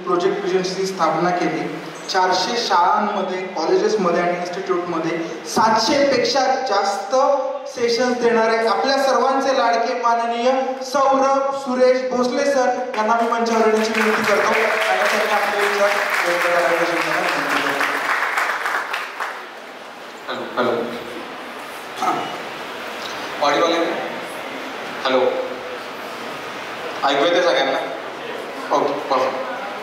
Project विजनची स्थापना केली. 400 शाळांमध्ये, कॉलेजेसमध्ये आणि इन्स्टिट्यूटमध्ये 700पेक्षा जास्त सेशन्स देणारे आपल्या सर्वांचे लाडके माननीय सौरभ सुरेश भोसले सर यांना मी मंचावर येण्याची विनंती करतो आणि त्यांनी आपले विचार व्यक्त करायला सांगितलं. हॅलो ऑडिओ आले? हॅलो, ऐकू येते सगळ्यांना? Okay, perfect.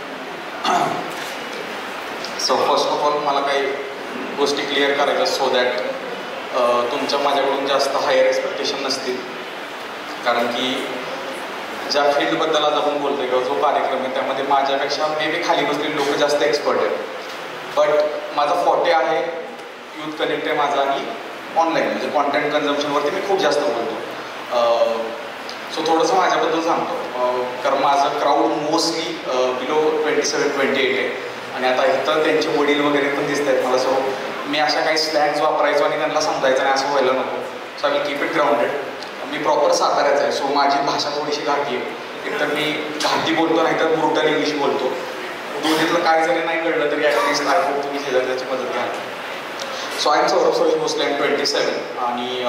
So first of all मला काही गोष्टी क्लिअर करायच्या सो दॅट तुमच्या माझ्याकडून जास्त हायर एक्सपेक्टेशन नसतील. कारण की ज्या फील्डबद्दल आज आपण बोलतोय किंवा जो कार्यक्रम आहे त्यामध्ये माझ्यापेक्षा मे बी खाली बसलेले लोक जास्त एक्सपर्ट आहेत. बट माझा फॉटे आहे, यूथ कनेक्ट आहे माझा, आणि ऑनलाईन म्हणजे कॉन्टेंट कन्झम्पशनवरती मी खूप जास्त बोलतो. सो थोडंसं माझ्याबद्दल सांगतो. कारण माझं क्राऊड मोस्टली बिलो 27-28 आहे आणि आता इथं त्यांचे वडील वगैरे पण दिसत आहेत मला. सो मी अशा काही स्लँग्स वापरायचो आणि त्यांना समजायचं नाही असं व्हायला नको. So I will keep it grounded. मी प्रॉपर साताऱ्याचा आहे, सो माझी भाषा थोडीशी घाटी आहे. एकतर मी घाटी बोलतो नाही तर ब्रुटल इंग्लिश बोलतो. दोन्हीतलं काय जरी नाही कळलं तरी ॲटलिस्ट आय होप तुम्ही त्याची मदत घ्याल. So I am Saurabh Suresh Bhosale, I am 27 आणि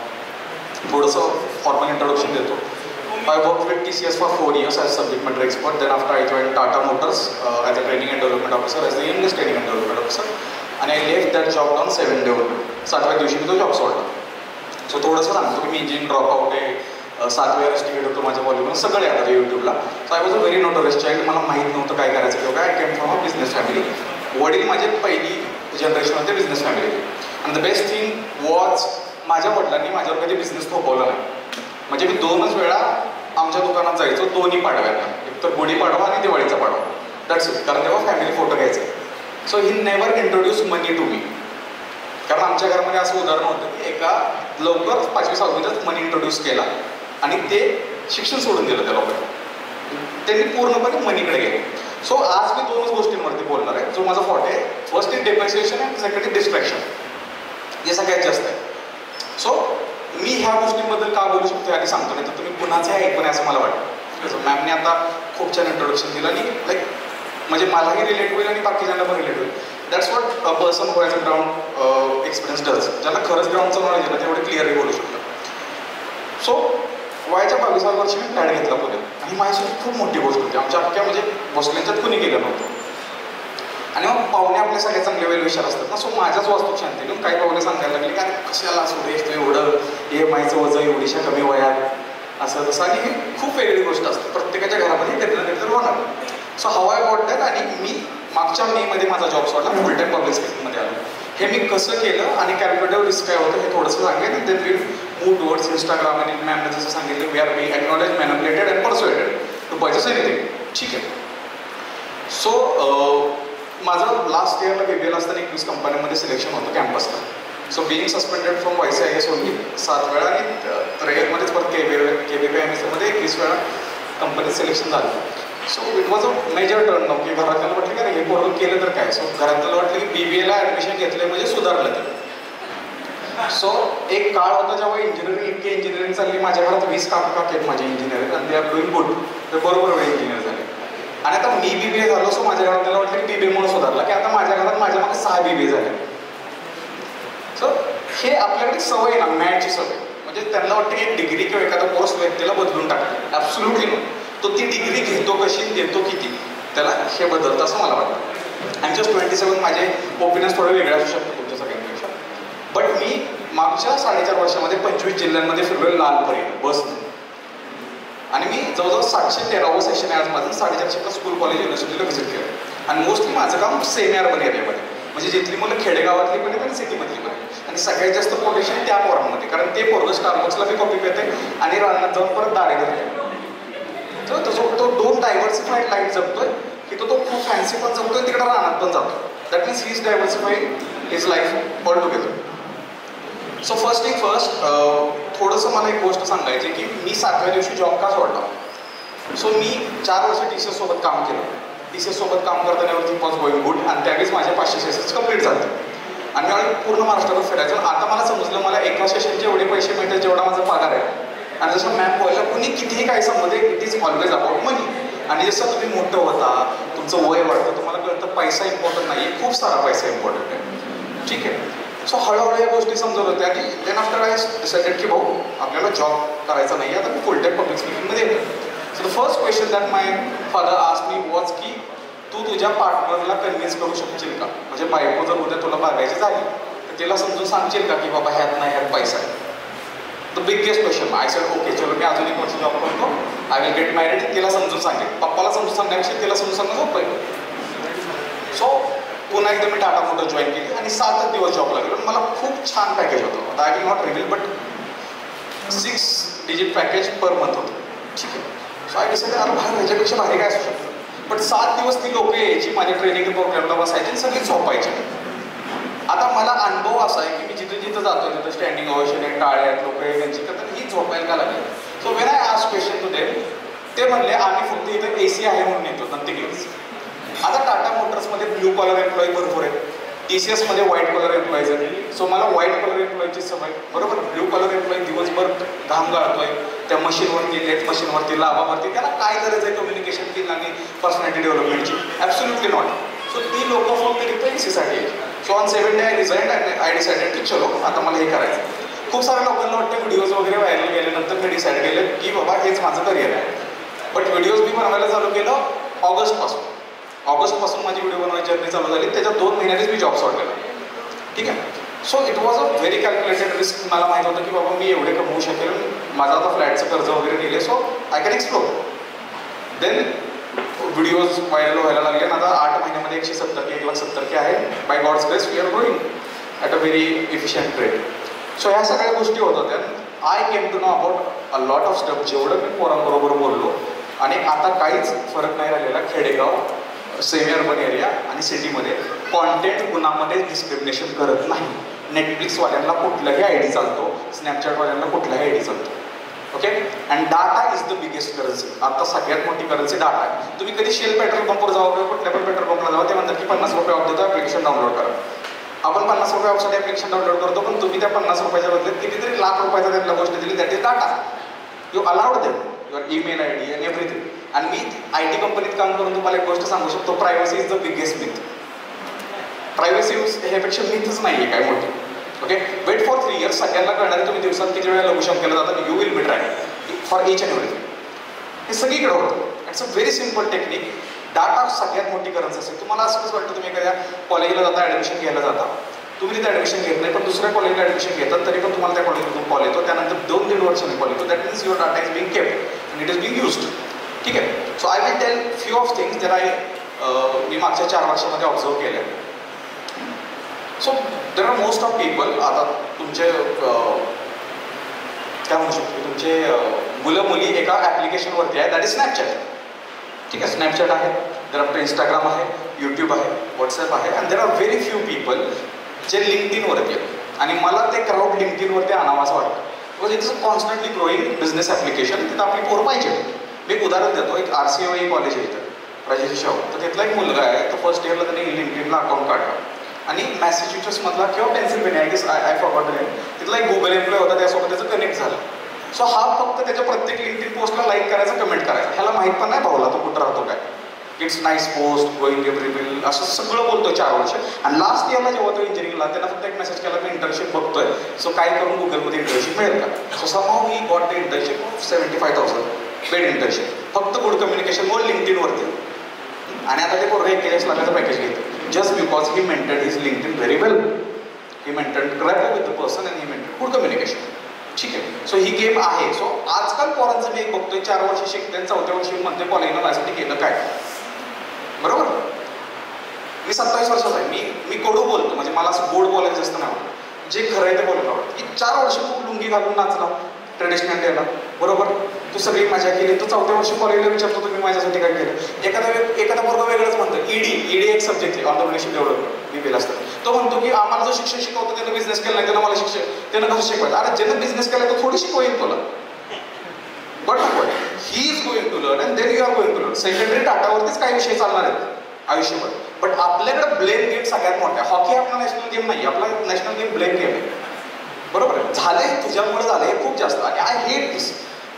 थोडंसं फॉर्मल इंट्रोडक्शन देतो. I worked with TCS for 4 years as subject matter expert. Then after I joined Tata Motors as a training and development officer, as the youngest training and development officer. And I left that job on 7 day old. 7व्या दिवशी मी तो job सोडला. So थोडंसं सांगतो की मी engineering dropout आहे, 7व्या rusticate होतो माझ्या कॉलेजमधून, सगळे आता यूट्यूबला. So I was a very notorious child. मला माहीत नव्हतं काय करायचं किंवा काय. I came from a business family. वडील माझे पहिली जनरेशन होते बिझनेस फॅमिली. आणि द बेस्ट थिंग वॉज माझ्या वडिलांनी माझ्यावर कधी बिझनेस थोपवला नाही. म्हणजे मी 2च वेळा आमच्या दुकानात जायचो, दोन्ही पाडव्यांना, एक तर गुढीपाडवा आणि दिवाळीचा पाडवा. That's it. कारण तेव्हा फॅमिली फोटो घ्यायचे. So he never introduce money to me. कारण आमच्या घरामध्ये असं उदाहरण होतं की एका लवकर 5वी-6वीतच मनी इंट्रोड्यूस केला आणि ते शिक्षण सोडून दिलं त्या लोकांना. त्यांनी पूर्णपणे मनीकडे गेले. सो आज मी 2च गोष्टींवरती बोलणार आहे जो माझा फॉट आहे. First is depreciation and second is distraction. हे सगळ्यात जास्त आहे. सो मी ह्या गोष्टींबद्दल का बोलू शकतो आधी सांगतो, नाही तर तुम्ही कुणाचं ऐकून असं मला वाटतं. मॅमने आता खूप छान इंट्रोडक्शन दिलं आणि लाईक म्हणजे मलाही रिलेट होईल आणि बाकीच्यांना पण रिलेट होईल. That's what a person who has a ground experience does. ज्याला खरंच ग्राउंडचं नॉलेज आहे ना तेवढे क्लिअरली बोलू शकतो. सो वयाच्या 22व्या वर्षी मी फ्लॅट घेतला पुण्यात आणि माझ्यासाठी खूप मोठी गोष्ट होती. आमच्या अख्ख्या म्हणजे भोसल्यांच्यात कुणी गेलं नव्हतं. आणि मग पाहुणे आपले सगळे चांगले वेल विचार असतात ना. सो माझ्याच वास्तूक शांती घेऊन काही पाहुणे सांगायला लागले की अरे कशाला सुरेश तू एवढं EMIचं वजन एवढीशा कमी वयात असं तसं. आणि ही खूप वेगळी गोष्ट असते, प्रत्येकाच्या घरामध्ये कधी ना कधी तर होणार. सो हवा आय गॉट दॅट. आणि मी मागच्या मेमध्ये माझा जॉब सोडला, फुल टाईम पब्लिक स्पीकिंगमध्ये आलो. हे मी कसं केलं आणि कॅल्क्युलेटिव्ह रिस्क काय होतं हे थोडंसं सांगेन. आणि then will move towards Instagram. आणि मॅमने जसं सांगितलं we are be acknowledge, manipulated and persuaded to purchase anything. ठीक आहे. सो माझं लास्ट इयरला BBL असताना 21 कंपन्यांमध्ये सिलेक्शन होतं कॅम्पसला. So being suspended from YCIS only 7 वेळा आणि ट्रेयरमध्येच परत KBPMSमध्ये 21 वेळा कंपनीत सिलेक्शन झालं. So it was a major turn नाव की घरातल्याला वाटलं की अरे हे पोरं केलं तर काय. सो घरातल्याला वाटलं की BBAला ॲडमिशन घेतलं म्हणजे सुधारलं ते. सो एक काळ होता जेव्हा इतकी इंजिनिअरिंग चालली. माझ्या घरात 20 काका आहेत माझे इंजिनिअरिंग आणि दे आर डुईंग गुड. ते बरोबर वेळ इंजिनियर झाले. आणि आता मी BBA झालो. सो माझ्या घरात त्याला वाटलं की BBAमुळे सुधारला की आता माझ्या घरात माझ्या मागे 6 BBA झाले. सो हे आपल्याकडे सवय ना, मॅचची सवय. म्हणजे त्यांना वाटतं की एक डिग्री किंवा एखादा कोर्स व्यक्तीला बदलून टाकला. Absolutely no. तो ती डिग्री घेतो कशी, देतो किती, त्याला हे बदलतं असं मला वाटतं. I am just 27. माझे ओपिनियन्स थोडे वेगळे असू शकतात तुमच्या सगळ्यांपेक्षा. बट मी मागच्या 4.5 वर्षामध्ये 25 जिल्ह्यांमध्ये फिरलो लालपरीने बसने. आणि मी जवळजवळ 713वं सेशन आहे आज माझं. 450 स्कूल कॉलेज युनिव्हर्सिटीला व्हिजिट केलं. आणि मोस्टली माझं काम सेमी अर्बन एरियामध्ये, म्हणजे जिथली मुलं खेडेगावातली पण आहेत आणि सिटीमधली पण आहेत. आणि सगळ्यात जास्त पोटेन्शियल त्या पोरांमध्ये, कारण ते पोरगं स्टारबक्सला बी कॉपी करते आणि रानात जाऊन परत दारे धरते. तर तो 2 डायव्हर्सिफाईड लाईफ जगतोय की तो खूप फॅन्सी पण जगतोय तिकडे रानात पण जातो. That means he is diversified his life all together. So first thing first, थोडंसं मला एक गोष्ट सांगायची की मी 7व्या दिवशी जॉब का सोडला. सो मी 4 वर्ष TCS सोबत काम केलं. TCS सोबत काम करताना एव्हरीथिंग वॉज गोइंग गुड. आणि त्यावेळेस माझे 500 सेशन्स कंप्लीट झाले. आणि मला पूर्ण महाराष्ट्रावर फिरायचं. आता मला समजलं मला एका सेशनचे एवढे पैसे मिळतात जेवढा माझा पगार आहे. आणि जसं मॅम बोललं कुणी कितीही काय समजते, it is always about money. आणि जसं तुम्ही मोठं होता, तुमचं वय वाढतं, तुम्हाला कळतं पैसा इम्पॉर्टंट नाही आहे, खूप सारा पैसा इम्पॉर्टंट आहे. ठीक आहे. सो हळूहळू या गोष्टी समजत होत्या आणि देन आफ्टर आय डिसाइडेड की भाऊ आपल्याला जॉब करायचा नाही, आता मी फुल टाईम पब्लिक स्पीकिंगमध्ये येतो. So the first question that my father asked me was की तू तुझ्या पार्टनरला कन्व्हिन्स करू शकशील का, म्हणजे बायको जर उद्या तुला बघायची झाली तर तिला समजून सांगशील का की बाबा ह्यात नाही ह्यात पैसा आहे. The biggest question. I said okay चलो मी अजून एक वर्ष जॉब करतो, आय विल गेट मॅरिड. तिला समजून सांगेल, पप्पाला समजून सांगण्यापेक्षा तिला समजून सांगणं सोपं आहे. सो पुन्हा एकदा मी टाटा मोटर जॉईन केली आणि 7 दिवस जॉबला गेलो. मला खूप छान पॅकेज होतं. I will not reveal but 6 digit package per month होतं. ठीक आहे. सो आय डिसाइडेड अरे बाहेर ह्याच्यापेक्षा भारी काय असू शकतं. बट 7 दिवस ती लोक यायची माझ्या ट्रेनिंग प्रोग्रामला बसायची आणि सगळी झोपायची. आता मला अनुभव असा आहे की मी जिथे जिथं जातो तिथं स्टँडिंग ओवेशन आहे, टाळ्यात लोक आहे त्यांची तर ही झोपायला का लागेल. So when I asked question to them, ते म्हणले आम्ही फक्त इथं AC आहे म्हणून येतो नंतर. आता टाटा मोटर्समध्ये ब्ल्यू कलर एम्प्लॉई भरपूर आहे, TCS मध्ये व्हाईट कलर एम्प्लॉईज आहे. सो मला व्हाईट कलर एम्प्लॉईची सवय, बरोबर. ब्ल्यू कलर एम्प्लॉई दिवसभर घाम गाळतोय त्या मशीनवरती, लेट मशीनवरती, लाभावरती, त्याला काय गरज आहे कम्युनिकेशन स्किल आणि पर्सनॅलिटी डेव्हलपमेंटची. Absolutely not. सो ती लोक फक्त तिथे AC साठी. So on 7th day I resigned and I decided की चलो आता मला हे करायचं. खूप साऱ्या लोकांना वाटतं व्हिडिओज वगैरे व्हायरल गेल्यानंतर मी डिसाईड केलं की बाबा हेच माझं करिअर आहे. बट व्हिडिओज मी बनवायला चालू केलं ऑगस्टपासून माझी व्हिडिओ बनवायची जर्नी चालू झाली. त्याच्या 2 महिन्यातच मी जॉब सोडलेला. ठीक आहे. So it was a very calculated risk. मला माहीत होतं की बाबा मी एवढे कमवू शकेल, माझं आता फ्लॅटचं कर्ज वगैरे दिले, so I can explore. Then videos viral व्हायला लागले आणि आता 8 महिन्यामध्ये 170K आहे. By God's grace we are growing at a very efficient rate. So ह्या सगळ्या गोष्टी होत होत्या. I came to know about a lot of stuff. जेवढं मी पोरांबरोबर बोललो आणि आता काहीच फरक नाही राहिलेला. खेडेगाव, सेमी अर्बन एरिया आणि सिटीमध्ये कॉन्टेंट गुणामध्ये डिस्क्रिमिनेशन करत नाही. नेटफ्लिक्सवाल्यांना कुठलाही ID चालतो, स्नॅपचॅटवाल्यांना कुठलाही ID चालतो. Okay. And data is the biggest currency. आता सगळ्यात मोठी करन्सी डाटा आहे. तुम्ही कधी शेल पेट्रोल पंपवर जावा किंवा कुठल्या पण पेट्रोल पंपला जावा, ते म्हणतात की 50 रुपये ऑफ देतो, ॲप्लिकेशन डाउनलोड करा. आपण 50 रुपये ऑफसाठी ॲप्लिकेशन डाउनलोड करतो, पण तुम्ही त्या 50 रुपयाच्या बदल्यात कितीतरी लाख रुपयाचा त्यांना गोष्ट दिली, that is data. You allowed them your email ID and everything. आणि मी IT कंपनीत काम करून तुम्हाला एक गोष्ट सांगू शकतो, privacy is the biggest myth. Privacy ह्यापेक्षा मिथच नाही आहे काय मोठी. ओके. Wait for 3 years. सगळ्यांना कळणार तुम्ही दिवसात किती वेळा लघुशम केलं जातं. You will be trying for each and everything. हे सगळीकडे होतं. It's a very simple technique. Data सगळ्यात मोठी करन्सी असेल. तुम्हाला असं कसं वाटतं, तुम्ही एखाद्या कॉलेजला जाता, ॲडमिशन घ्यायला जाता, तुम्ही तिथे ॲडमिशन घेत नाही पण दुसऱ्या कॉलेजला ॲडमिशन घेतात, तरी पण तुम्हाला त्या कॉलेजमधून कॉल येतो. त्यानंतर 2-1.5 वर्षांनी कॉल येतो. That means your data is being kept and it is being used. ठीक आहे. So I will tell few of things that मी मागच्या 4 वर्षामध्ये ऑब्झर्व केल्या. So there are most of people, आता तुमचे काय म्हणू शकतो, तुमचे मुलं मुली एका ॲप्लिकेशनवरती आहे, दॅट इज स्नॅपचॅट. ठीक आहे. स्नॅपचॅट आहे, देर आफ्टर इंस्टाग्राम आहे, यूट्यूब आहे, व्हॉट्सॲप आहे. And there are very few people जे लिंक्डइनवरती आहेत. आणि मला ते क्राऊड लिंक्डइनवरती आणावं असं वाटतं. Because it's a constantly growing business application. तिथं आपली पोरं पाहिजे. मी एक उदाहरण देतो. एक RCOE कॉलेज आहे इथं, राजेश शाहू. तर तिथला एक मुलगा आहे, तर फर्स्ट इयरला त्यांनी लिंक्डइनला अकाउंट काढलं आणि मॅसेच्युसेट्समधला किंवा Pennsylvania, I forgot the name, तिथला एक गुगल एम्प्लॉय होता, त्यासोबत त्याचं कनेक्ट झालं. सो हा फक्त त्याच्या प्रत्येक लिंक्डइन पोस्टला लाईक करायचा, कमेंट करायचा. ह्याला माहीत पण नाही भाऊला तो कुठं राहतो काय. It's nice post, going every bill, असं सगळं बोलतो 4 वर्ष. आणि लास्ट इयरला जेव्हा तो इंजिनिअरिंगला, त्यांना फक्त एक मेसेज केला, मी इंटर्नशिप बघतोय, सो काय करून गुगलमध्ये इंटर्नशिप मिळेल का. So somehow he got the internship of 75,000 paid internship, फक्त गुड कम्युनिकेशनमुळे लिंक्डइनवरती. आणि आता ते पोरं 41 लाखाचं पॅकेज घेतं, just because he maintained his LinkedIn very well. He maintained rapport with the person and he maintained good communication. ठीक आहे. सो ही गेम आहे. सो आजकाल पोरांचं मी एक बघतोय 4 वर्ष शिकते, 4थ्या वर्षी म्हणते कॉलेजला माझ्यासाठी केलं काय. बरोबर. मी 27 वर्षाचा आहे. मी कडू बोलतो, म्हणजे मला असं गोड बोलायचं असतं नाही आवडत. जे खरं आहे ते बोलायला आवडतं. की 4 वर्ष तू लुंगी घालून नाचला ट्रेडिशनल डेला, बरोबर, तू सगळी मजा केली, तर 4थ्या वर्षी कॉलेजला विचारतो तुम्ही माझ्यासाठी काय केलं. एखादा वर्ग वेगळंच म्हणतं. ईडी एक सब्जेक्ट आहे, ऑन्टरप्रिनरशिप डेव्हलपमेंट, BBA असतं. तो म्हणतो की आम्हाला जो शिक्षण शिकवतो त्यानं बिझनेस केला नाही, त्यानं मला त्यानं कसं शिकवायचं. अरे ज्यानं बिझनेस केला तो थोडी शिकवेल तुला. But he is going to learn and then you are going to learn. Secondary डाटावरतीच काही विषय चालणार आहेत आयुष्यभर. बट आपल्याकडे ब्लेम गेम सगळ्यात मोठा आहे. हॉकी आपला नॅशनल गेम नाही, आपला नॅशनल गेम ब्लेम गेम आहे. बरोबर आहे. झालंय तुझ्यामुळे झालंय खूप जास्त. आणि आय हेट दिस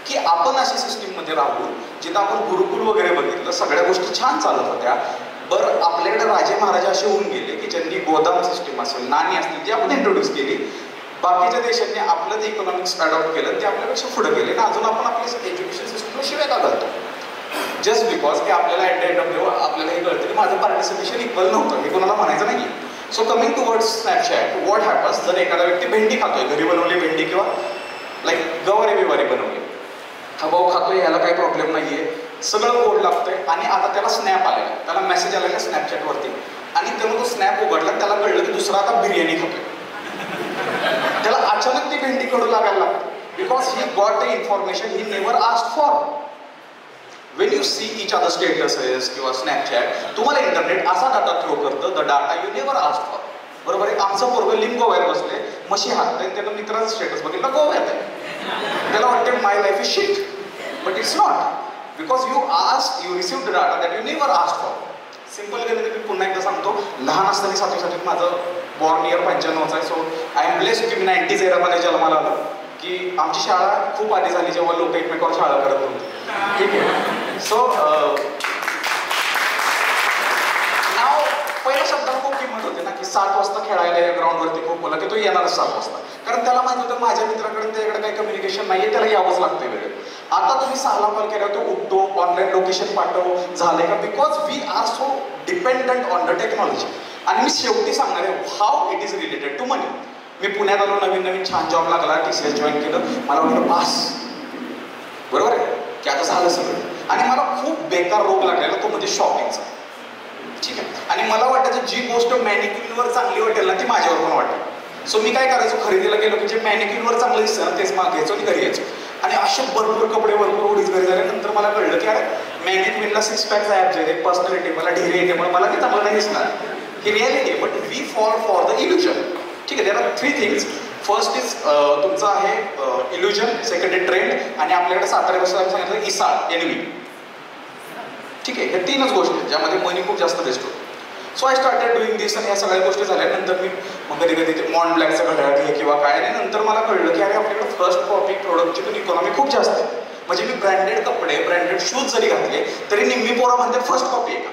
की आपण अशा सिस्टीममध्ये राहून जिथं आपण गुरुकुल वगैरे बघितलं, सगळ्या गोष्टी छान चालत होत्या. बरं आपल्याकडे राजे महाराजे असे होऊन गेले की ज्यांनी गोदाम सिस्टीम असेल, नाणी असतील, ती आपण इंट्रोड्यूस केली. बाकीच्या देशांनी आपलं जे इकॉनॉमिक्स अडॉप्ट केलं ते आपल्यापेक्षा पुढे गेले आणि अजून आपण आपल्या एज्युकेशन सिस्टमला शिवाय का घालतो. जस्ट बिकॉज की आपल्याला at the end of the day आपल्याला हे कळतं की माझं पार्टिसिपेशन इक्वल नव्हतं, हे कोणाला म्हणायचं नाही. So coming towards Snapchat, what happens जर एखादा व्यक्ती भेंडी खातोय, घरी बनवली भेंडी किंवा लाईक गवारी बिवारी बनवली, हा भाऊ खातोय, याला काही प्रॉब्लेम नाहीये, सगळं गोड लागतंय आणि आता त्याला स्नॅप आलेला, त्याला मेसेज आलेला स्नॅपचॅटवरती आणि तेव्हा तो स्नॅप उघडला, त्याला कळलं की दुसरा आता बिर्याणी खातोय. त्याला अचानक ती भेंडी कडू लागायला लागते because he got the information he never asked for. When you see each other statuses किंवा स्नॅपचॅट, तुम्हाला इंटरनेट असा डाटा थ्रो करतं, the data you never asked for. बरोबर आहे. आमचं पोरगं लिंक गोव्यात बसले, मशी हात त्यानं मित्राचं स्टेटस बघितलं गोव्यात आहे, त्याला वाटते my life is shit, but it's not because you receive the data that you never asked for. Simple गेलं तर मी पुन्हा एकदा सांगतो, लहान असताना 7वी माझं बॉर्न इयर 95चं आहे. सो आय एम ब्लेस्ड की मी 90s एरामध्ये जन्माला आलो, की आमची शाळा खूप आधी झाली जेव्हा लोक एकमेकावर शाळा करत होते. ठीक आहे. सो नाव पहिल्या शब्दाला खूप किंमत होते ना, की 7 वाजता खेळायला या ग्राउंडवरती खूप बोला की तो येणारच 7 वाजता, कारण त्याला माहिती होतं माझ्या मित्राकडे त्याच्याकडे काही कम्युनिकेशन नाहीये, त्याला यावंच लागतंय वेळेत. आता तुम्ही 6ला कॉल केला तो उठतो, ऑनलाईन लोकेशन पाठव, झालंय का, because we are so dependent on the technology. आणि मी शेवटी सांगणार आहे how it is related to money. मी पुण्यात आलो, नवीन छान जॉब लागला, TCS जॉईन केलं, मला वाटलं पास, बरोबर आहे की आता झालं सगळं. आणि मला खूप बेकार रोग लागलेला, तो म्हणजे शॉपिंगचा. ठीक आहे. आणि मला वाटायचं जी गोष्ट मॅनिक्युअरवर चांगली वाटेल ना ती माझ्यावर पण वाटेल. सो मी काय करायचो, खरेदीला गेलो की जे मॅनिक्युअरवर चांगलं दिसतं ना तेच मागायचो आणि घरी यायचो. आणि असे भरपूर कपडे, भरपूर उडीच घरी झाल्यानंतर मला कळलं की अरे मॅनिक्युअरला 6 पॅक्स आहे, पर्सनॅलिटी मला ढेरे येते, पण मला ते चांगलं नाही दिसणार. ही रियालिटी आहे, but we fall for the illusion. ठीक आहे. There are 3 things. First is तुमचं आहे इल्युजन, सेकंड आहे ट्रेंड, आणि आपल्याकडे साताऱ्यापासून सांगितलं इसाळ, एनवी. ठीक आहे. हे 3च गोष्टी आहेत ज्यामध्ये मनी खूप जास्त बेस्ट होतो. So I started doing this, आणि या सगळ्या गोष्टी झाल्यानंतर मी मग कधी कधी ते मॉन ब्लॅकचं घड्याळ घे किंवा काय, आणि नंतर मला कळलं की अरे आपल्याकडे फर्स्ट कॉपी प्रोडक्टची पण इकॉनॉमी खूप जास्त आहे. म्हणजे मी ब्रँडेड कपडे, ब्रँडेड शूज जरी घातले तरी निम्मी पोरं म्हणतात फर्स्ट कॉपी आहे का,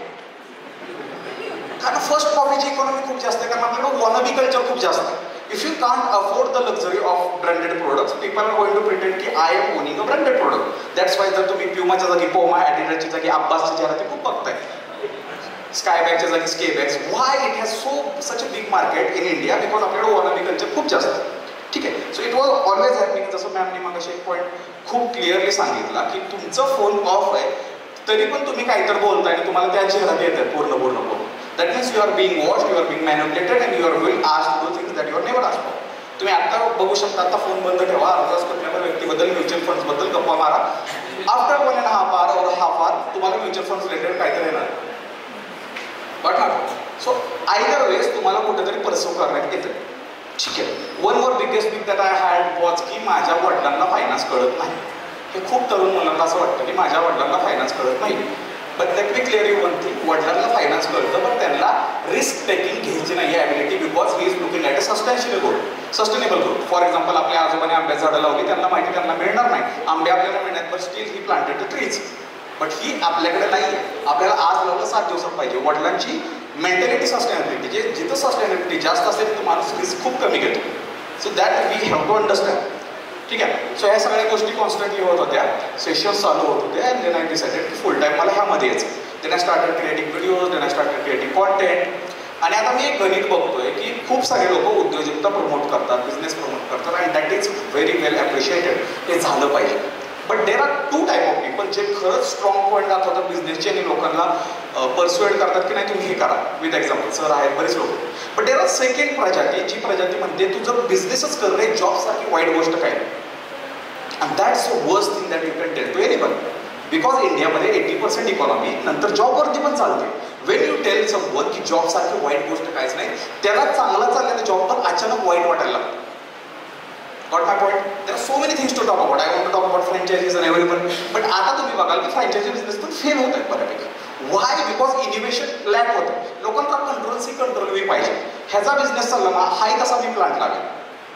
कारण फर्स्ट कॉपीची इकॉनॉमी खूप जास्त आहे, कारण आपल्याकडे वॉनबी कल्चर खूप जास्त आहे. If you can't afford the luxury of branded products, people are going to pretend की I am owning a branded product. That's why जर तुम्ही प्युमाच्या जागी पोमा, ॲडिडासच्या जागी अब्बासच्या जाहिराती खूप बघताय, स्कायबॅगच्या जागी स्केबॅग्स. Why it has such a big market in India, because आपल्याकडे वॉनबी कल्चर खूप जास्त आहे. ठीक आहे. So it was always happening. जसं मॅमने मग असे एक पॉईंट खूप क्लिअरली सांगितला की तुमचं फोन ऑफ आहे तरी पण तुम्ही काहीतरी बोलताय आणि तुम्हाला त्या चेहरा येत आहे पूर्ण बोल. That means you are being watched, you are being manipulated and you are going asked to do things that you are never asked for. तुम्ही आता बघू शकता, आता फोन बंद ठेवा, अर्धा तास कुठल्या व्यक्तीबद्दल, म्युच्युअल फंड्सबद्दल गप्पा मारा. After 1.5 hour or half hour तुम्हाला म्युच्युअल फंड्स रिलेटेड काहीतरी येणार. बट सो आयदर वेज तुम्हाला कुठेतरी परसव करण्यात येतं. ठीक आहे. One more biggest thing that I had was की माझ्या वडिलांना फायनान्स कळत नाही. हे खूप तरुण मुलांना असं वाटतं की माझ्या वडिलांना फायनान्स कळत नाही. But let me clear you one thing, वडिलांना फायनान्स कळतं, पण त्यांना रिस्क टेकिंग घ्यायची नाही ability, because he is looking at a sustainable growth. For example आपल्या आजोबाने आंब्याची झाडं लावली, त्यांना माहिती त्यांना मिळणार नाही, आंबे आपल्याला मिळणार, but still he planted the trees. But ही आपल्याकडे नाही आहे. आपल्याला आज लावलं 7 दिवसात पाहिजे. वडिलांची मेंटॅलिटी सस्टेनेबिलिटी, जे जिथं सस्टेनेबिलिटी जास्त असेल तर माणूस रिस्क खूप कमी घेतो. So that we have to understand. ठीक आहे. सो ह्या सगळ्या गोष्टी कॉन्स्टंटली होत होत्या, सेशन्स चालू होत होते, अँड देन आय डिसाइडेड की फुल टाईम मला ह्यामध्ये यायचं. Then I started creating videos, then I started creating content. आणि आता मी एक गणित बघतोय की खूप सारे लोक उद्योजकता प्रमोट करतात, बिझनेस प्रमोट करतात, and that is very well appreciated. हे झालं पाहिजे. But there are 2 type of people जे खरंच स्ट्रॉंग पॉईंट दाखवतात बिझनेसचे आणि लोकांना परस्युएड करतात की नाही तुम्ही हे करा. विथ एक्झाम्पल सर आहेत बरेच लोक. बट देर आर सेकंड प्रजाती, जी प्रजाती म्हणते तू जर बिझनेसच कर रे, जॉबसारखी वाईट गोष्ट काय. And that's the worst thing that you can tell to anyone, because इंडियामध्ये 80% इकॉनॉमी नंतर जॉबवरती पण चालते. वेन यू टेल समवन की जॉबसारखी वाईट गोष्ट काहीच नाही, त्याला चांगला चाललेला जॉब पण अचानक वाईट वाटायला लागतो. Got my point? There are so many things to talk about. I want to talk about franchises and everyone. But आता तुम्ही बघाल की फ्रँचायझी बिझनेस पण फेल होत आहे बऱ्यापैकी. वाय? बिकॉज इनोव्हेशन लॅक होतं. लोकांना कंट्रोल सी कंट्रोल वी पाहिजे. ह्याचा बिझनेस चालला ना, हाही तसा मी प्लांट लागेल. बट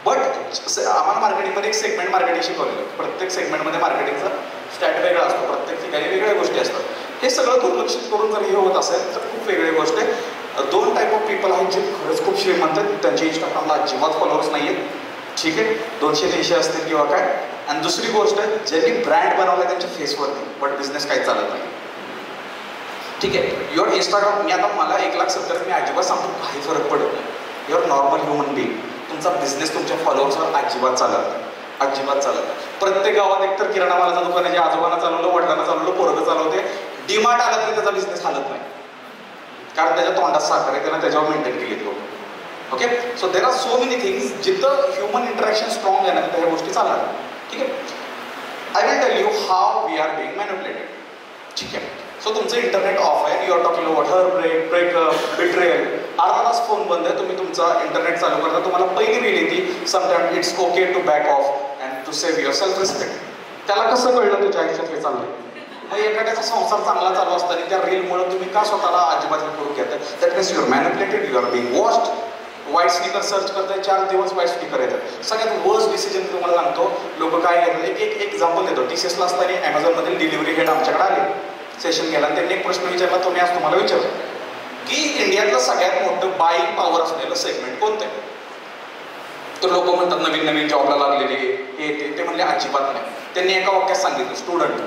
आम्हाला मार्केटिंगमध्ये एक सेगमेंट मार्केटिंग शिकवलेलं. प्रत्येक सेगमेंटमध्ये मार्केटिंगचा स्टॅट वेगळा असतो, प्रत्येक ठिकाणी वेगळ्या गोष्टी असतात. हे सगळं दुर्लक्षित करून जर हे होत असेल तर खूप वेगळी गोष्ट आहे. 2 टाईप ऑफ पीपल आहेत जे खरंच खूप श्रीमंत आहेत, त्यांच्या इंस्टाग्रामला अजिबात फॉलोअर्स नाही आहेत, ठीक आहे, 200-300 असतील किंवा काय. आणि दुसरी गोष्ट ज्यांनी ब्रँड बनवला त्यांच्या फेसवरती, बट बिझनेस काही चालत नाही, ठीक आहे. युअर इंस्टाग्राम, मी आता मला 1,70,000 मी अजिबात सांगतो काही फरक पडत नाही. युअर नॉर्मल ह्युमन बिंग, तुमचा बिझनेस तुमच्या फॉलोअर्सवर अजिबात चालत नाही, अजिबात चालत नाही. प्रत्येक गावात एकतर किराणा मालाचं दुकान आहे, जे आजोबांना चालवलं, वडिलांना चालवलं, पोरगं चालवते. डीमार्ट आला तरी त्याचा बिझनेस हालत नाही, कारण त्याच्या तोंडात साखर आहे, त्यानं त्याच्यावर मेंटेन केली लोक. Okay, so there are so many things जिथं ह्युमन इंटरॅक्शन स्ट्रॉंग आहे ना तिथं ह्या गोष्टी चालणार, ठीक आहे. I will tell you how we are being manipulated, ठीक आहे. सो तुमचं इंटरनेट ऑफ आहे, you are talking about breakup, betrayal. अर्धा तास फोन बंद आहे, तुम्ही तुमचा इंटरनेट चालू करता, तुम्हाला पहिली रील येते, sometimes it's okay to back off and to save your self respect. त्याला कसं कळलं तुझ्या आयुष्यात हे चाललंय? मग एखाद्याचा संसार चांगला चालू असताना त्या रीलमुळे तुम्ही का स्वतःला अजिबात करून घेताय? That means your manipulated, you are being watched. वाईट स्पीकर सर्च करताय, 4 दिवस वाईट स्पीकर येतात. सगळ्यात वर्स्ट डिसिजन तुम्हाला सांगतो, लोक काय घेतात. एक एक्झाम्पल देतो. TCSला असताना ॲमेझॉनमधील डिलिव्हरी हेड आमच्याकडे आले, सेशन गेला, त्यांनी एक प्रश्न विचारला, तो मी आज तुम्हाला विचारतो की इंडियातलं सगळ्यात मोठं बाईंग पॉवर असलेलं सेगमेंट कोणतं आहे? तर लोक म्हणतात नवीन नवीन जॉबला लागलेले हे ते म्हणले अजिबात नाही. त्यांनी एका वाक्यात सांगितलं स्टुडंट,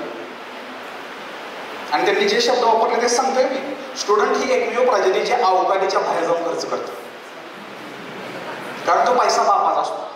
आणि त्यांनी जे शब्द वापरले ते सांगतोय मी. स्टुडंट ही एकमेव प्रजाती जे अवकाळीच्या बाहेर जाऊन खर्च करतो, कारण तो पैसा बापाचा असतो,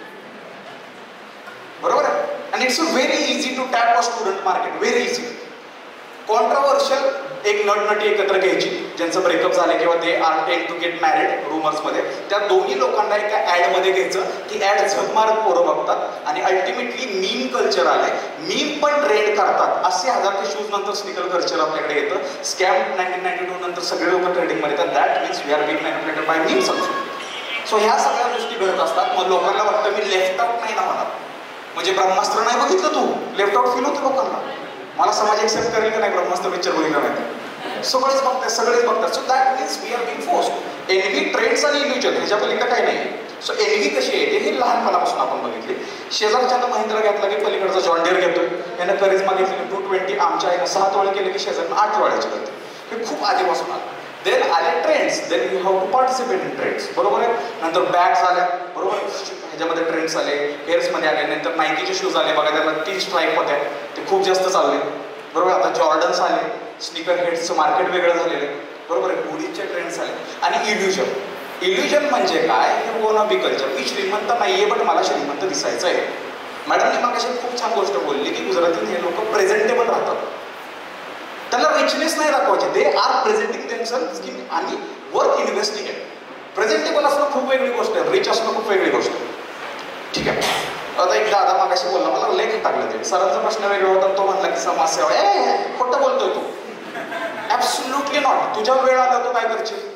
बरोबर आहे. आणि it's very easy to tap a student market, very easy. Controversial एक नटी एकत्र घ्यायची ज्यांचं ब्रेकअप झाले किंवा ते are tend to get married रुमर्समध्ये, त्या दोन्ही लोकांना एका ॲडमध्ये घ्यायचं. ती ॲड झक मारत पोरं बघतात आणि अल्टिमेटली मीम कल्चर आलंय, मीम पण ट्रेंड करतात. असे 1000 शूज नंतर स्निकर कल्चर आपल्याकडे येतं. स्कॅम 1992 नंतर सगळे लोक ट्रेडिंगमध्ये येतात. That means we are being manipulated by memes also. So ह्या सगळ्या गोष्टी घडत असतात. मग लोकांना वाटतं मी लेफ्ट आउट नाही ना म्हणा, म्हणजे ब्रह्मास्त्र नाही बघितलं तू, लेफ्ट आउट फील होतं लोकांना. मला समाज एक्सेप्ट करेल का नाही ब्रह्मास्त्र पिक्चर बघितलं नाही? सगळेच बघतात, सगळेच बघतात. So that means we are being forced. Envy, trends आणि इल्युजन ह्याच्या पलीकडे काही नाही. सो एनव्ही कशी येते हे लहानपणापासून आपण बघितले. शेजारच्यानं महिंद्रा घेतला की पलीकडचा जॉन डियर घेतोय, यानं करिश्मा घेतली 220, आमच्या आईनं 6 तोळे केले की शेजारनं 8 तोळ्याचे करते. हे खूप आधीपासून आलं. देन आले trends, then you have to participate in trends, बरोबर आहे. नंतर बॅग्स आल्या, बरोबर, ह्याच्यामध्ये ट्रेंड्स आले, हेअर्समध्ये आले. नंतर नायकीचे शूज आले बघा, त्याला 3 स्ट्राईप होत्या, ते खूप जास्त चालले, बरोबर. आता जॉर्डन्स आले, स्निकर हेड्सचं मार्केट वेगळं झालेलं आहे, बरोबर आहे. हुडीचे ट्रेंड्स आले. आणि इल्युजन, इल्युजन म्हणजे काय? हे वॉनबी कल्चर. मी श्रीमंत नाहीये बट मला श्रीमंत दिसायचं आहे. मॅडमने मागाशी खूप छान गोष्ट बोलली की गुजरातीत हे लोक प्रेझेंटेबल राहतात, त्यांना रिचनेस नाही दाखवायचे. दे आर प्रेझेंटिंग देमसेल्व्हज की आणि वर्क इन्व्हेस्टिंग आहे. प्रेझेंटेबल असणं खूप वेगळी गोष्ट आहे, रिच असणं खूप वेगळी गोष्ट आहे, ठीक आहे. आता एक दादा मागाशी बोलला, मला लेख टाकलं ते सरांचा प्रश्न वेगळा होता. तो म्हणला की समाजसेवा, खोटं बोलतोय तू. Absolutely not. तुझ्या वेळ आला तो काय करशील?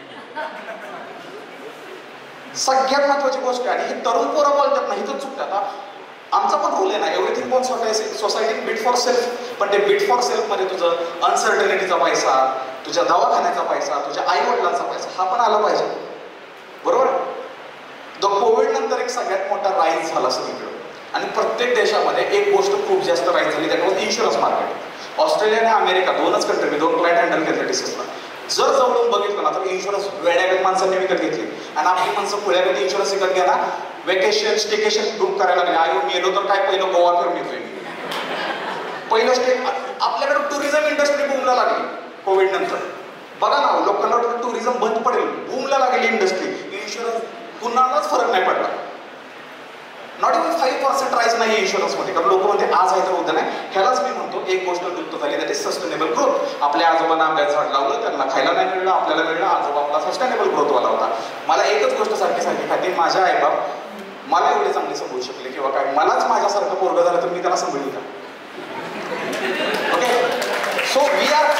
सगळ्यात महत्वाची गोष्ट आहे. आणि ही तरुण पोरं बोलतात ना, इथं चुकतात. आमचा पण रूल आहे ना, एव्हरीथिंग पण सोसायटी बिट फॉर सेल्फ, पण ते बिट फॉर सेल्फ मध्ये तुझं अनसर्टनिटीचा पैसा, तुझ्या दवाखान्याचा पैसा, तुझ्या आई वडिलांचा पैसा हा पण आला पाहिजे, बरोबर. कोविड नंतर एक सगळ्यात मोठा राईज झाला सगळीकडे. आणि प्रत्येक देशामध्ये एक गोष्ट खूप जास्त राईज झाली, त्यात वॉज इन्शुरन्स मार्केट. ऑस्ट्रेलिया आणि अमेरिका 2च कंट्री, 2 क्लायंट हँडल केले TCSला. जर जवळून बघितलं ना तर इन्शुरन्स वेड्यागत माणसांनी विकत घेतली, आणि आपली माणसं पुढ्यागत इन्शुरन्स विकत घ्या ना. वेकेशन स्टेकेशन बुक करायला लागले. आयो मेलो तर काय, पहिलं गोवा फिरून येतोय. पहिलं आपल्याकडे टुरिझम इंडस्ट्री बूमला लागली कोविड नंतर. बघा ना, लोकांना वाटतं टुरिझम बंद पडेल, बूमला लागली इंडस्ट्री. इन्शुरन्स कुणालाच फरक नाही पडला. नॉट इव्हन 5% राईज नाही इन्शुरन्समध्ये, कारण लोक म्हणते आज आहे तर उद्या नाही. ह्यालाच मी म्हणतो एक गोष्ट लुप्त झाली, दॅट इज सस्टेनेबल ग्रोथ. आपल्या आजोबांना आंब्याचं झाड लावलं, त्यांना खायला नाही मिळलं, आपल्याला मिळलं. आजोबा आपला सस्टेनेबल ग्रोथवाला होता. मला एकच गोष्ट सारखी सारखी खाते, माझ्या आईबाप मला एवढे चांगले समजू शकले किंवा काय, मलाच माझ्यासारखं पोरगं झालं तर मी त्याला समजू का? Okay, so we are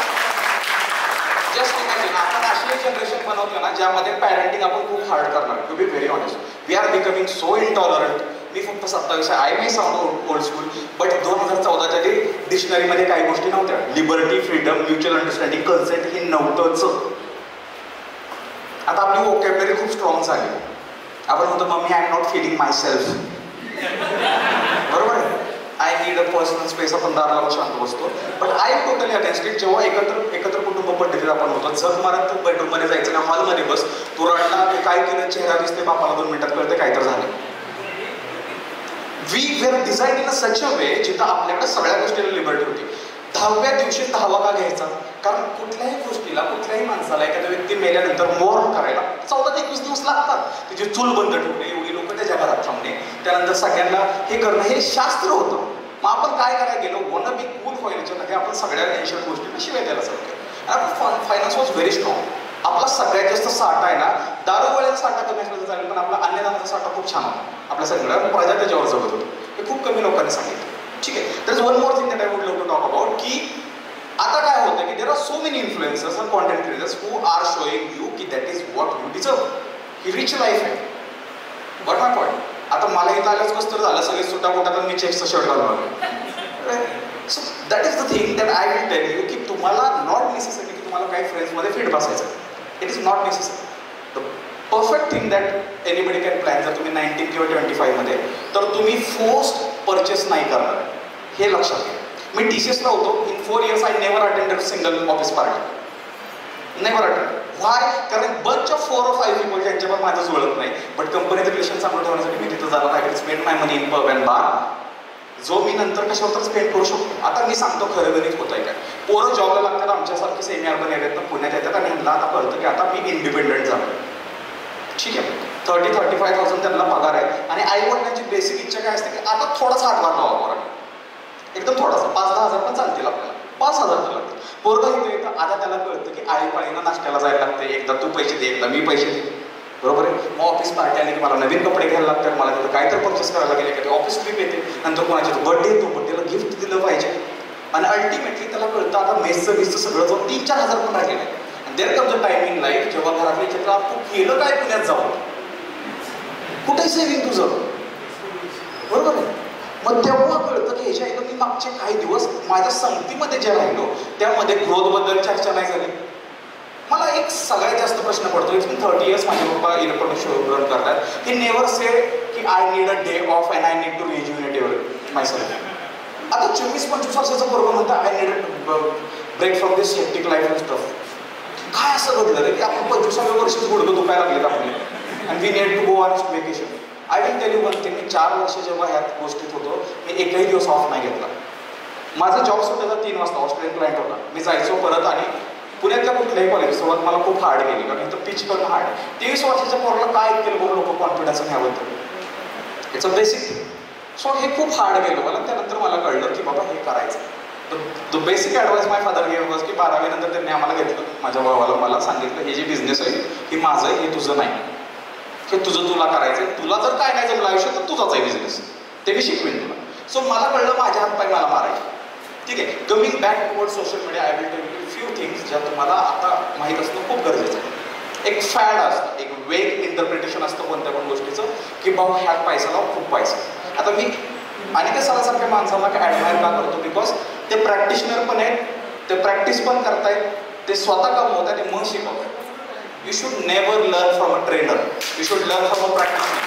just imagine आपण अशी एक जनरेशन बनवतो ना ज्यामध्ये पॅरेंटिंग आपण खूप हार्ड करणार. To be very honest, we are becoming so intolerant. मी फक्त 27 आहे, I may sound old school, but 2014च्या ते डिक्शनरीमध्ये काही गोष्टी नव्हत्या. Liberty, freedom, mutual understanding, consent हे नव्हतंच. आता आपली वोकॅब्युलरी खूप स्ट्रॉंग झाली. आपण म्हणतो mummy I am not feeling my self, बरोबर आहे. I need a personal space, आपण दाराला शांत बसतो. But I am totally against it. जेव्हा एकत्र कुटुंब पद्धतीत आपण होतो, जग मारत तू बेडरूममध्ये जायचं ना, हॉलमध्ये बस, तू रडला ते काय केलं, चेहरा दिसते बापाला 2 मिनिटात कळते काय तर झालं. We were design in a such a way जिथं आपल्याकडे सगळ्या गोष्टीला लिबर्टी होती. 10व्या दिवशी 10वा का घ्यायचा? कारण कुठल्याही गोष्टीला, कुठल्याही माणसाला एखाद्या व्यक्ती मेल्यानंतर मोर्न करायला 14 ते 21 दिवस लागतात. तिची चूल बंद ठेवणे, एवढी लोक त्याच्या घरात थांबणे, त्यानंतर सगळ्यांना हे करणं, हे शास्त्र होतं. मग आपण काय करायला गेलो, वन बी कूल व्हायच्या मध्ये आपण सगळ्या टेन्शन गोष्टींना शिवाय द्यायला चालतो. आणि फायनान्स वॉज व्हेरी स्ट्रॉंग. आपला सगळ्यात जास्त साठा आहे ना, दारू वेळेचा साठा कमी असला तर चालेल, पण आपला अन्नदानाचा साठा खूप छान होता. आपल्या सगळ्या प्रजा त्याच्यावर जगत होतो. हे खूप कमी लोकांनी सांगितलं. ठीक आहे. तर one more thing that I would love to talk about, की आता काय होतं की there are so many influencers and content creators who are showing you की that is what you deserve. ही रिच लाईफ आहे. बट माय पॉईंट, आता मला इथं आल्याच कसं तर झालं, सगळे सुट्टा पोटात मी चेक्सचा शर्ट घालून. So that is the thing that I will tell you, की तुम्हाला नॉट नेसेसरी की तुम्हाला काही फ्रेंड्समध्ये फिट बसायचं. It is not necessary. The perfect thing that anybody can plan, जर तुम्ही 19 किंवा 25 मध्ये, तर तुम्ही फोर्स्ड परचेस नाही करणार, हे लक्षात घ्या. मी TCSला होतो. In 4 years I never attended single office party. Never attend. Why? कारण बंच ऑफ 4 or 5 people ज्यांच्यावर माझं जुळत नाही, बट कंपनीचं रिलेशन चांगलं ठेवण्यासाठी मी तिथं जाणार. I can spend my money in pub and bar, जो मी नंतर कशावर तर स्पेंड करू शकतो. आता मी सांगतो खरं गणित होत आहे काय. पोरं जॉबला लागतात, आमच्यासारखे सेमी अर्बन एरियातनं पुण्यात येतात, आणि ह्यांना आता कळतं की आता मी इंडिपेंडंट झालो. ठीक आहे. 30-35,000 त्यांना पगार आहे, आणि आई वडिलांची बेसिक इच्छा काय असते की आता थोडासा हातभार लावा पोरांना, एकदम थोडासा. 5-10 हजार पण चालतील आपल्याला, 5,000 लागतात. पोरगा इथे येतं, आता त्याला कळतं की आईपाळीनं नाश्त्याला जायला लागते, एकदा तू पैसे दे, एकदा मी पैसे दे, बरोबर आहे. मग ऑफिस पार्टी आली की मला नवीन कपडे घ्यायला लागतात, मला तिथं काय तर परचेस करायला गेले की ऑफिस ट्रिप येते, नंतर कोणाच्या बर्थडे येतो, बर्थडेला गिफ्ट दिलं पाहिजे, आणि अल्टिमेटली त्याला कळतं आता मेसचं बीसचं सगळं जाऊन 3-4 हजार पण राहिलेलं आहे. आणि there comes a time in life जेव्हा घरातले चित्र तू केलं काय पुण्यात जाऊन, कुठे सेव्हिंग तुझं, बरोबर आहे. मग तेव्हा कळतं की ह्याच्या ऐकून मी मागचे काही दिवस माझ्या संगतीमध्ये जे राहिलो त्यामध्ये ग्रोथबद्दल चर्चा नाही झाली. मला एक सगळ्यात जास्त प्रश्न पडतो, इट्स बीन 30 years माझे पप्पा इलेक्ट्रॉनिक शो रन करतात. ही नेव्हर से की I need a day off and I need to rejuvenate myself. आता 24-25 वर्षाचं बरोबर म्हणतं I need break from this hectic life and stuff. काय असं घडलं रे की आपण 25व्या वर्षीच गुडघं दुखायला लागलेत आपले, and we need to go on vacation. I will tell you one thing, मी 4 वर्ष जेव्हा ह्यात गोष्टीत होतो, मी एकही दिवस ऑफ नाही घेतला. माझा जॉब सुटायचा 3 वाजता, ऑस्ट्रेलियन क्लायंट होता. मी जायचो परत, आणि पुण्यातल्या कुठल्याही कॉलेजसोबत मला खूप हार्ड गेली, कारण इथं पिच करणं हार्ड. 23 वर्षाच्या पोराला काय केलं बरं लोक कॉन्फिडन्स ह्याबद्दल, it's a basic thing. So हे खूप हार्ड गेलं मला. त्यानंतर मला कळलं की बाबा हे करायचं. The basic advice my father gave was की 12वी नंतर त्यांनी आम्हाला घेतलं, माझ्या भावाला, मला सांगितलं हे जे बिझनेस आहे हे माझं आहे, हे तुझं नाही, हे तुझं तुला करायचं आहे. तुला जर काय नाही जमलं आयुष्यात तर तुझाच आहे बिझनेस, ते मी शिकवेन तुला. सो मला कळलं माझ्या हातपाय मला मारायचे. ठीक आहे. Coming back toward social media, I will tell you few things ज्या तुम्हाला आता माहीत असणं खूप गरजेचं आहे. एक फॅड असतं, एक वेग इंटरप्रिटेशन असतं कोणत्या पण गोष्टीचं, की भाऊ ह्यात पैसा लाव, खूप पैसा. आता मी अनिकेत सरांसारख्या माणसांना काय ॲडमायर का करतो, बिकॉज ते प्रॅक्टिशनर पण आहेत, ते प्रॅक्टिस पण करतायत, ते स्वतः कमवत आहेत आणि मग शिकवत आहेत. You should never learn from a trainer, you should learn from a practitioner.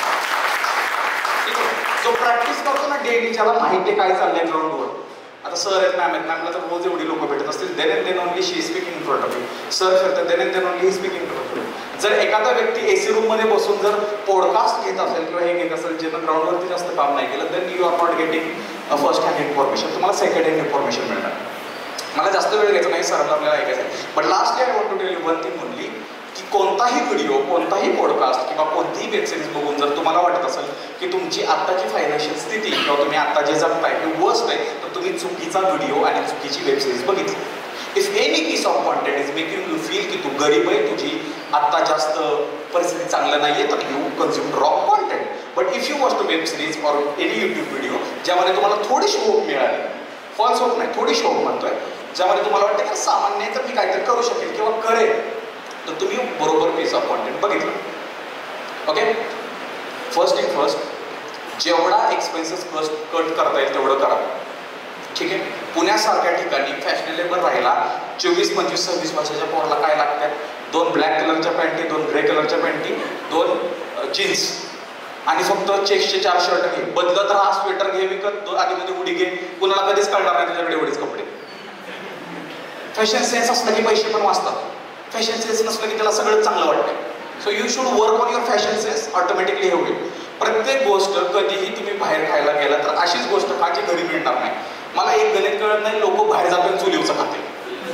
ठीक आहे. जो प्रॅक्टिस करतो ना डेली, ज्याला माहिती काय चाललंय ग्राउंडवर. आता सर आहेत, मॅम आहेत, मॅमला तर रोज एवढी लोक भेटत असतील, then and then only she speaking in front of you. Sir फिरतात, then and then only he speaking in front of you. जर एखादा व्यक्ती AC रूममध्ये बसून जर पॉडकास्ट घेत असेल किंवा हे घेत असेल, ज्यानं ग्राउंडवरती जास्त काम नाही केलं, then you are not getting first hand information, तुम्हाला सेकंड हँड इन्फॉर्मेशन मिळणार. मला जास्त वेळ घ्यायचा नाही, सरांना आपल्याला ऐकायचं आहे. But lastly I want to tell you one thing only, की कोणताही व्हिडिओ, कोणताही पॉडकास्ट किंवा कोणतीही वेबसिरीज बघून जर तुम्हाला वाटत असेल की तुमची आत्ताची फायनान्शियल स्थिती किंवा तुम्ही आत्ता जे जगताय हे वर्स्ट आहे, तर तुम्ही चुकीचा व्हिडिओ आणि चुकीची वेबसिरीज बघितली. If any piece of content is making you feel की तू गरीब आहे, तुझी आत्ता जास्त परिस्थिती चांगलं नाही आहे, तर you consume wrong content. But if you watch to web series or any YouTube video ज्यामध्ये तुम्हाला थोडीशी होप मिळाली, फॉल्स होप नाही, थोडीशी होप म्हणतोय, ज्यामध्ये तुम्हाला वाटतं की सामान्य तर मी काहीतरी करू शकेल किंवा करेल, तर तुम्ही बरोबर पीस ऑफ कॉन्टेंट बघितलं. ओके. फर्स्ट थिंग फर्स्ट, जेवढा एक्सपेन्सेस कट करता येईल तेवढं करा. ठीक आहे. पुण्यासारख्या ठिकाणी फॅशनेबल राहिला 24, 25, 26 वर्षाच्या पोराला काय लागतात? 2 ब्लॅक कलरच्या पॅन्टी, 2 ग्रे कलरच्या पॅन्टी, 2 जीन्स, आणि फक्त चेक्सचे 4 शर्ट घे, बदलत राहा, स्वेटर घे विकत, आधीमध्ये उडी घे, कुणाला कधीच कळणार नाही तुझ्याकडे एवढेच कपडे. फॅशन सेन्स असलं की पैसे पण वाचतात, फॅशन सेन्स नसलं की त्याला सगळं चांगलं वाटतं. So you should work on your fashion sense, automatically हे होईल. प्रत्येक गोष्ट कधीही तुम्ही बाहेर खायला गेला तर अशीच गोष्ट खा जी घरी मिळणार नाही. मला एक गणित कळत नाही, लोक बाहेर जाऊन चुलीवचं खाते.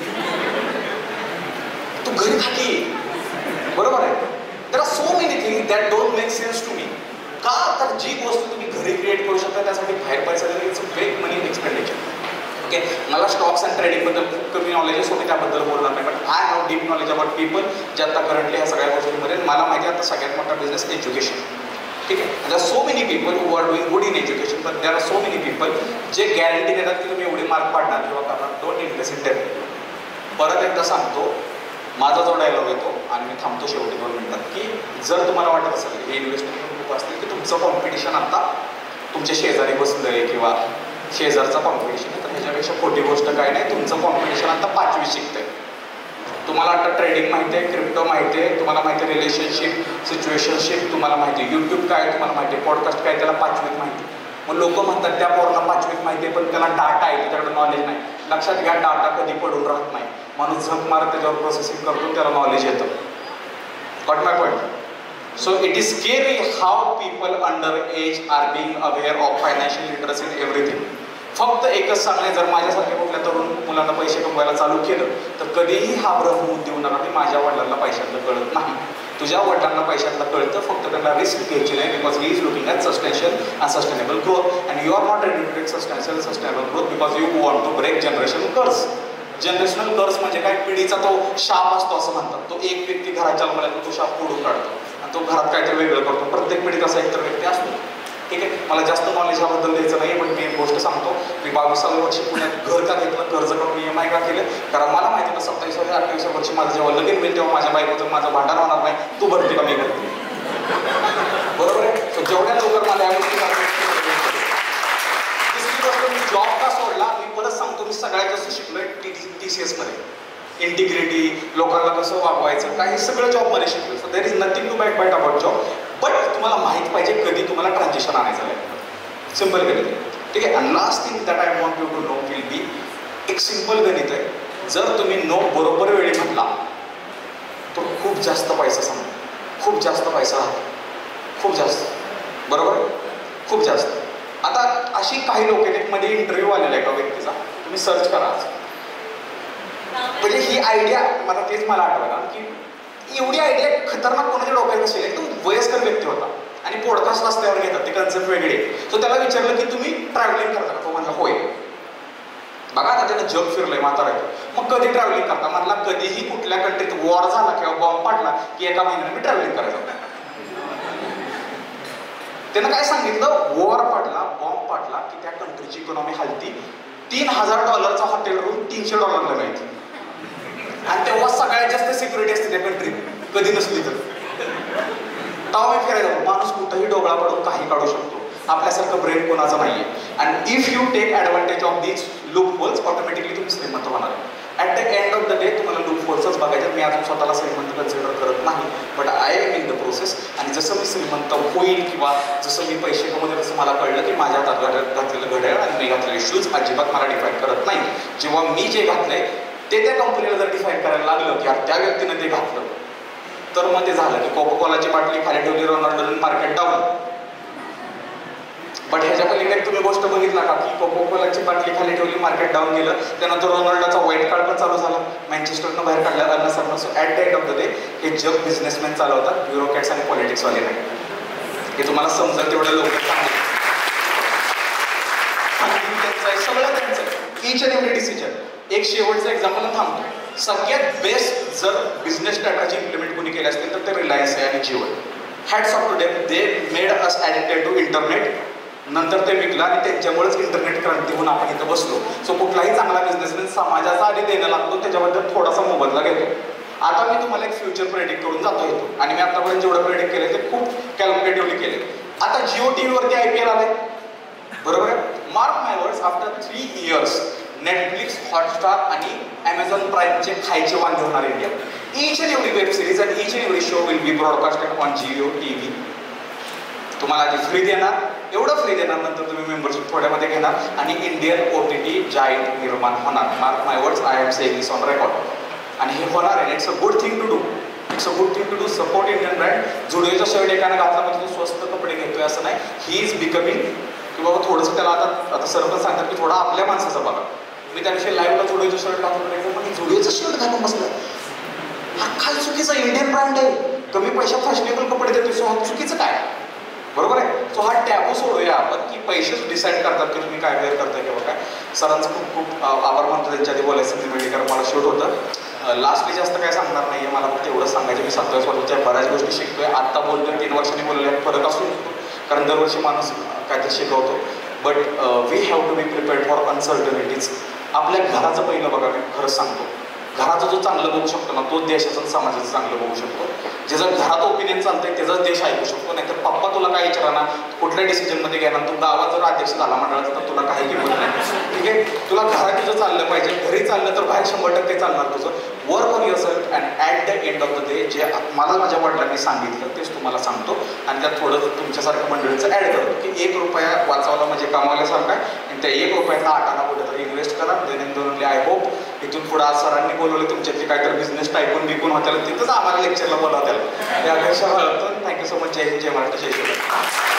तू घरी खाकी, बरोबर आहे. There are so many thing that don't make sense to me. का तर जी गोष्ट तुम्ही घरी क्रिएट करू शकता त्यासाठी बाहेर पैसा देणं it's a big money expenditure. Okay, मला स्टॉक्स अँड ट्रेडिंगबद्दल खूप कमी नॉलेजेस होते, त्याबद्दल बोलणार नाही, but I have deep knowledge about people जे आता करंटली ह्या सगळ्या गोष्टींमध्ये. मला माहिती आहे आता सगळ्यात मोठा बिझनेस एज्युकेशन. ठीक आहे, there are so many people who are doing good in education, but there are so many people जे गॅरंटी देतात की तुम्ही एवढे मार्क पाडणार किंवा करणार. डोंट इन्व्हेस्ट इन डेम. परत एकदा सांगतो, माझा जो डायलॉग येतो आणि मी थांबतो शेवटी 2 मिनिटात, की जर तुम्हाला वाटत असेल हे इन्व्हेस्टमेंट खूप असतील की तुमचं कॉम्पिटिशन आता तुमच्या शेजारी बसलं आहे किंवा शेजारचा कॉम्पिटिशन आहे, तर ह्याच्यापेक्षा खोटी गोष्ट काय नाही. तुमचं कॉम्पिटिशन आता 5वी शिकतंय. तुम्हाला आता ट्रेडिंग माहिती आहे, क्रिप्टो माहिती आहे, तुम्हाला माहिती आहे रिलेशनशिप, सिच्युएशनशिप तुम्हाला माहिती आहे, यूट्यूब काय तुम्हाला माहिती आहे, पॉडकास्ट काय त्याला 5वीत माहिती आहे. मग लोक म्हणतात त्या पोरांना 5वीत माहिती आहे पण त्याला डाटा आहे, त्याच्याकडे नॉलेज नाही. लक्षात घ्या, डाटा कधी पडून राहत नाही. माणूस झक मारत त्याच्यावर प्रोसेसिंग करतो, त्याला नॉलेज येतं. Got my point? So it is scary how people under age are being aware of financial literacy in everything. फक्त एकच सांगणे, जर माझ्यासारख्या कुठल्या तरुण मुलांना पैसे कमवायला चालू केलं तर कधीही हा भ्रम होऊन देऊ नका की माझ्या वडिलांना पैशातलं कळत नाही. तुझ्या वडिलांना पैशातलं कळतं, फक्त त्यांना रिस्क घ्यायची नाही. Because he is looking at substantial and sustainable growth and you are not ready to take substantial sustainable growth because you want to break generation curse. Generational curse म्हणजे काय? पिढीचा तो शाप असतो असं म्हणतात. तो एक व्यक्ती घराच्या जन्मला तो शाप फोडून काढतो आणि तो घरात काहीतरी वेगळं करतो. प्रत्येक पिढीत असा एकतर व्यक्ती असतो. ठीक आहे, मला जास्त नॉलेज ह्याबद्दल द्यायचं नाही, पण मी एक गोष्ट सांगतो. मी 22व्या वर्षी पुण्यात घर का घेतलं, कर्ज करून EMI का केलं, कारण मला माहिती होतं 27व्या 28व्या वर्षी माझं जेव्हा लगीन होईल तेव्हा माझ्या बायकोचं माझं भांडण होणार नाही. तू भरते का मी भरते, बरोबर आहे. जेवढ्या लवकर मला या गोष्टी मी जॉब का सोडला, मी परत सांगतो, मी सगळ्यात जास्त शिकलोय TCS मध्ये. इंटिग्रिटी, लोकांना कसं वागवायचं, काय हे सगळं जॉबमध्ये शिकलो. So there is nothing to bad about job, but तुम्हाला माहीत पाहिजे कधी तुम्हाला ट्रान्झॅक्शन आणायचं आहे. सिम्पल गणित आहे. ठीक आहे, and last thing that I want you to know will be, एक सिम्पल गणित आहे. जर तुम्ही नो बरोबर वेळी म्हटला तर खूप जास्त पैसा सांगा, खूप जास्त पैसा राहतो, खूप जास्त, बरोबर, खूप जास्त. आता अशी काही लोक आहेत, मध्ये इंटरव्ह्यू आलेला आहे एका व्यक्तीचा, तुम्ही सर्च करा. म्हणजे ही आयडिया मला आठवलं की एवढी आयडिया खतरनाक कोणाच्या डोक्यात असेल. एकदम वयस्कर व्यक्ती होता आणि पॉडकास्ट रस्त्यावर घेतात, ते कन्सेप्ट वेगळे. सो त्याला विचारलं की तुम्ही ट्रॅव्हलिंग करता का? तो म्हणला होय. बघा आता त्यानं जग फिरलंय म्हातारा. मग कधी ट्रॅव्हलिंग करता? म्हणला कधीही कुठल्या कंट्रीत वॉर झाला किंवा बॉम्ब पाडला की एका महिन्याने मी ट्रॅव्हलिंग करायचं. त्यानं काय सांगितलं, वॉर पडला, बॉम्ब पाडला की त्या कंट्रीची इकॉनॉमी हलती. $3000 हॉटेल रूम $300 मिळते आणि तेव्हा सगळ्यात जास्त सिक्युरिटी असते त्या कंट्रीत, कधी नसली तर. तेव्हा मी फिरायला माणूस कुठंही डोळा पडून काही काढू शकतो. आपल्यासारखं ब्रेन कोणाचं नाहीये. And if you take advantage of these loopholes, automatically तुम्ही श्रीमंत होणार. At the end of the day तुम्हाला लूप होल्सच बघायचं. मी अजून स्वतःला श्रीमंत कन्सिडर करत नाही, but I am in the process. आणि जसं मी श्रीमंत होईल किंवा जसं मी पैसे कमवते तसं मला कळलं की माझ्या हातात घातलेलं घड्याळ आणि मी घातलेले शूज अजिबात मला डिफाईन करत नाही. जेव्हा मी जे घातलंय ते त्या कंपनीला जर डिफाईन करायला लागलं की त्या व्यक्तीनं ते घातलं, तर मग ते झालं की कोकोकोलाची बाटली खाली ठेवली, रोनाल्डोने मार्केट डाऊन. बट ह्याच्या पलीकडे तुम्ही गोष्ट बघितला का की कोकोकोलाची बाटली खाली ठेवली, मार्केट डाऊन गेलं, त्यानंतर रोनाल्डोचा व्हाईट कार्ड पण चालू झाला, मँचेस्टरनं बाहेर काढल्या अन्नसरनं. So at the end of the day हे जग बिझनेसमॅन चालवतात, ब्युरोक्रॅट्स आणि पॉलिटिक्सवाले नाही. हे तुम्हाला समजेल तेवढ्या लोक सगळं त्यांचं इच अँड एव्हरी डिसिजन. एक शेवटचं एक्झाम्पल थांबतो. सगळ्यात बेस्ट जर बिझनेस स्ट्रॅटेजी इम्प्लिमेंट कोणी केली असतील तर ते रिलायन्स आहे आणि Jio. Hats off to them, they made us addicted to internet. नंतर ते विकलं आणि त्यांच्यामुळेच इंटरनेट क्रांती होऊन आपण इथं बसलो. सो कुठलाही चांगला बिझनेसमॅन समाजाचा आधी देणं लागतो, त्याच्याबद्दल थोडासा मोबदला घेतो. आता मी तुम्हाला एक फ्युचर प्रेडिक्ट करून जातो येतो, आणि मी आतापर्यंत जेवढं प्रेडिक्ट केलं ते खूप कॅल्क्युलेटिव्हली केले. आता जिओ TV वरती IPL आले, बरोबर आहे. Mark my words, after 3 years Netflix, Hotstar आणि Amazon प्राईमचे खायचे वांदे होणार India. Each and every web series and each and every show will be broadcasted on Jio TV. तुम्हाला आधी फ्री देणार, एवढं फ्री देणार, नंतर तुम्ही मेंबरशिप थोड्यामध्ये घेणार आणि इंडियन OTT जायंट निर्माण होणार. Mark my words, I am saying this on record. आणि हे होणार आहे. It's a good thing to do. It's a good thing to do. Support Indian brand. जुडिओचा शर्ट एकानं घातला म्हणजे तो स्वस्त कपडे घेतोय असं नाही. ही इज बिकमिंग की बाबा थोडंसं त्याला आता सर पण सांगतात की थोडा आपल्या माणसाचा बघा. मी त्याविषयी लाईव्हला जुडिओचा शर्ट घालून पण जुडिओचा शर्ट घालून बसला. हा काय चुकीचा इंडियन ब्रँड आहे. कमी पैशात फॅशनेबल कपडे देतोय. सो चुकीचं काय? बरोबर आहे. सो हा टॅबू सोडूया आपण की पैसेच डिसाईड करतात की तुम्ही काय वेअर करताय किंवा काय. सरांचं खूप खूप आभार मानतो त्यांच्या आधी बोलायचं संधी कारण मला शूट होतं. लास्टली जास्त काय सांगणार नाही आहे. मला फक्त एवढं सांगायचं मी 27 वर्षाच्या बऱ्याच गोष्टी शिकतोय. आत्ता बोलतोय 3 वर्षांनी बोलले फरक असू शकतो कारण दरवर्षी माणूस काहीतरी शिकवतो. But we have to be prepared for uncertainties. आपल्या घराचं पहिलं बघा, मी खरंच सांगतो, घराचं जो चांगलं बघू शकतो ना तोच देशाचं समाजाचं चांगलं बघू शकतो. ज्याचं घरात ओपिनियन चालतंय त्याचाच देश ऐकू शकतो. नाहीतर पप्पा तुला काय विचारा कुठल्या डिसिजनमध्ये घेणार, तू गावात जर अध्यक्ष झाला मंडळाचा तर तुला काही किंमत नाही. ठीक आहे, तुला घरात तुझं चाललं पाहिजे. घरी चाललं तर बाहेर 100% चालणार तुझं. Work on yourself and at the end of the day जे मला माझ्या वडिलांनी सांगितलं तेच तुम्हाला सांगतो आणि त्यात थोडं तुमच्यासारख्या मंडळीचं ॲड करतो की 1 रुपया वाचवला म्हणजे कमावल्यासारखा आहे आणि त्या 1 रुपयाचा 8 आना कुठेतरी इन्व्हेस्ट करा. दैनंदिन आय होप इथून पुढे आज सरांनी बोलवलं तुमच्यातली काहीतरी बिझनेस टायकून बिकून होत्याला तिथंच आम्हाला लेक्चरला बोलावत्याला. त्या अपेक्षा हळवतो. Thank you so much. जय हिंद, जय महाराष्ट्र, जय श्रीराम.